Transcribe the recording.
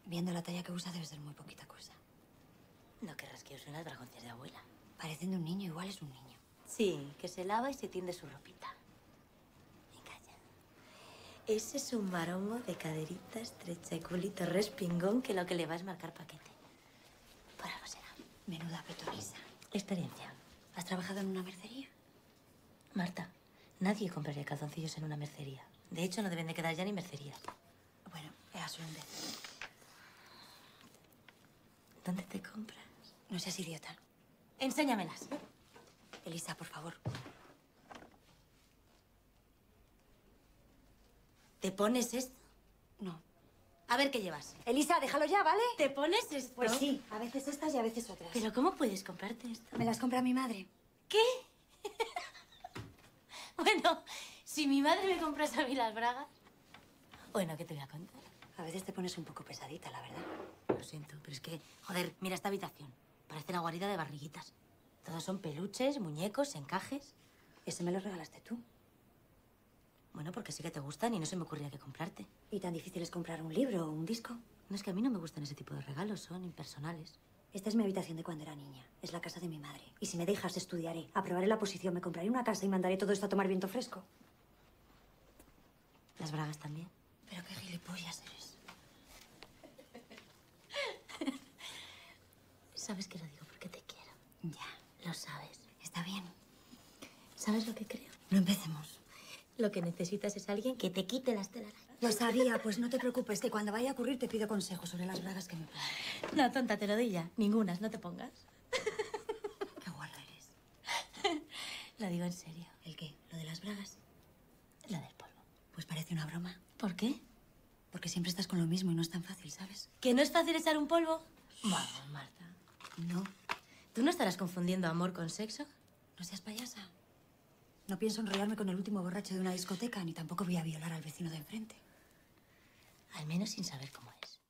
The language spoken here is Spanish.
Viendo la talla que usa debe ser muy poquita cosa. No querrás que use unas bragoncias de abuela. Parecen de un niño, igual es un niño. Sí, que se lava y se tiende su ropita. Venga ya. Ese es un maromo de caderita estrecha y culito respingón que lo que le va es marcar paquete. Por algo será. Menuda petonisa. Experiencia. ¿Has trabajado en una mercería? Marta, nadie compraría calzoncillos en una mercería. De hecho, no deben de quedar ya ni mercerías. Bueno, era solo un deseo. ¿Dónde te compras? No seas idiota. Enséñamelas. Elisa, por favor. ¿Te pones esto? No. A ver qué llevas. Elisa, déjalo ya, ¿vale? ¿Te pones esto? Pues sí, a veces estas y a veces otras. ¿Pero cómo puedes comprarte esto? Me las compra mi madre. ¿Qué? Bueno, si mi madre me compras a mí las bragas... Bueno, ¿qué te voy a contar? A veces te pones un poco pesadita, la verdad. Lo siento, pero es que... Joder, mira esta habitación. Parece la guarida de barriguitas. Todos son peluches, muñecos, encajes. Ese me lo regalaste tú. Bueno, porque sí que te gustan y no se me ocurría que comprarte. ¿Y tan difícil es comprar un libro o un disco? No, es que a mí no me gustan ese tipo de regalos, son impersonales. Esta es mi habitación de cuando era niña. Es la casa de mi madre. Y si me dejas, estudiaré. Aprobaré la posición, me compraré una casa y mandaré todo esto a tomar viento fresco. Las bragas también. Pero qué gilipollas eres. Sabes que lo digo porque te quiero. Ya. Lo sabes. Está bien. ¿Sabes lo que creo? No empecemos. Lo que necesitas es alguien que te quite las telarañas. Lo sabía, pues no te preocupes, que cuando vaya a ocurrir te pido consejos sobre las bragas que me pongo. No, tonta, te lo doy ya. Ningunas, no te pongas. Qué guarra eres. Lo digo en serio. ¿El qué? ¿Lo de las bragas? Lo del polvo. Pues parece una broma. ¿Por qué? Porque siempre estás con lo mismo y no es tan fácil, ¿sabes? ¿Que no es fácil echar un polvo? Vamos, Marta. No. ¿Tú no estarás confundiendo amor con sexo? No seas payasa. No pienso enrollarme con el último borracho de una discoteca, ni tampoco voy a violar al vecino de enfrente. Al menos sin saber cómo es.